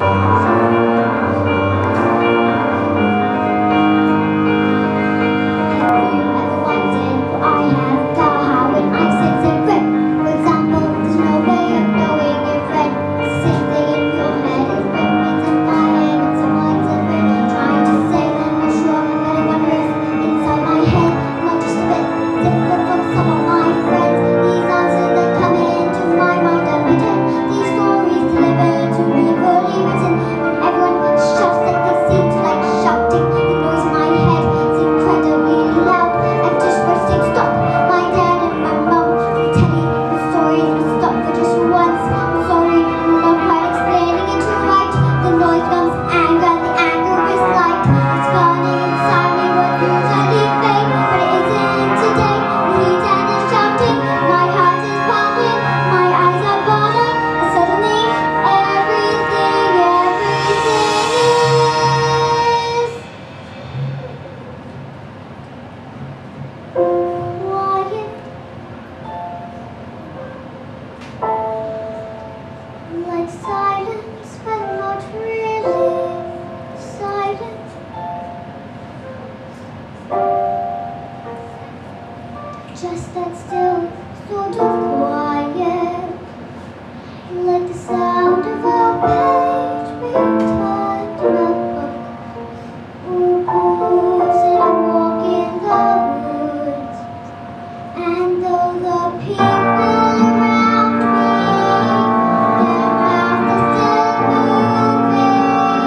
Just that still sort of quiet, like the sound of a page being turned in a book. Ooh, said I walk in the woods, and though the people around me, their mouths are still moving,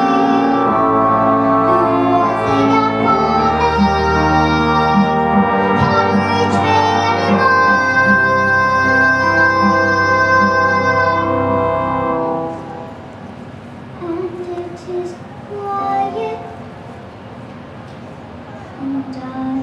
the walls they are falling, can't reach me anymore. And it is quiet, and I